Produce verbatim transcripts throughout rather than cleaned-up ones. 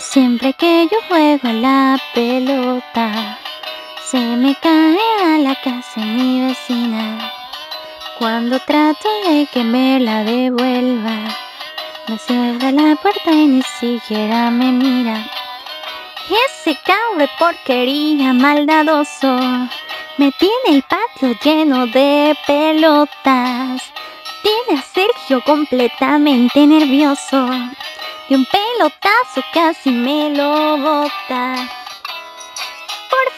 Siempre que yo juego a la pelota, se me cae a la casa mi vecina. Cuando trato de que me la devuelva, me cierra la puerta y ni siquiera me mira. Y ese cabro de porquería maldadoso me tiene el patio lleno de pelotas. Tiene a Sergio completamente nervioso. De un pelotazo casi me lo bota. Por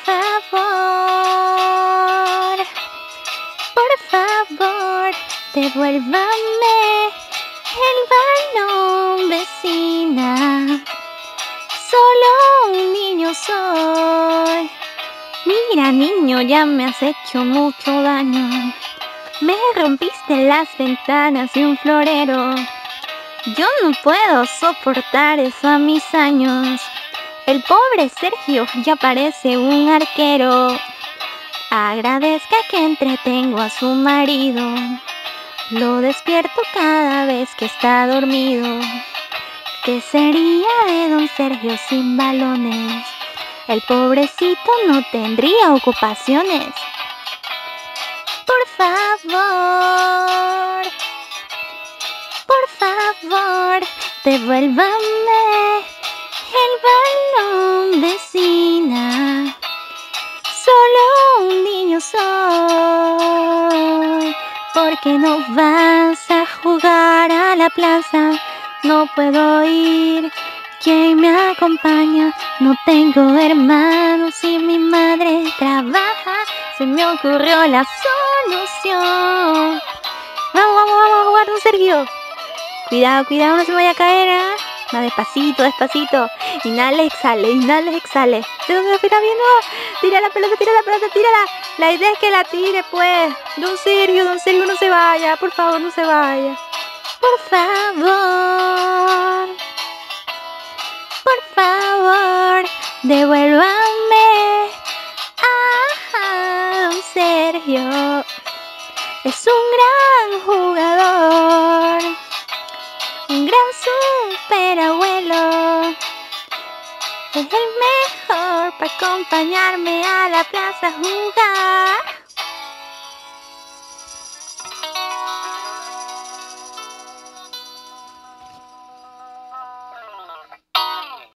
favor, por favor, devuélvame el balón, vecina. Solo un niño soy. Mira, niño, ya me has hecho mucho daño. Me rompiste las ventanas de un florero. Yo no puedo soportar eso a mis años. El pobre Sergio ya parece un arquero. Agradezca que entretengo a su marido. Lo despierto cada vez que está dormido. ¿Qué sería de don Sergio sin balones? El pobrecito no tendría ocupaciones. Por favor, por favor, devuélvame el balón, vecina. Solo un niño soy. ¿Por qué no vas a jugar a la plaza? No puedo ir. ¿Quién me acompaña? No tengo hermanos y mi madre trabaja. Se me ocurrió la solución. Vamos, vamos, vamos a jugar, don Sergio. Cuidado, cuidado, no se me vaya a caer, ¿eh? Más despacito, despacito. Inhala, exhale, inhala, exhale. ¿De dónde me está viendo? Tira la pelota, tira la pelota, tírala. La idea es que la tire, pues. Don Sergio, don Sergio, no se vaya. Por favor, no se vaya. Por favor. Por favor, devuélvame a don Sergio. Es un gran jugador, un gran superabuelo. Es el mejor para acompañarme a la plaza a jugar.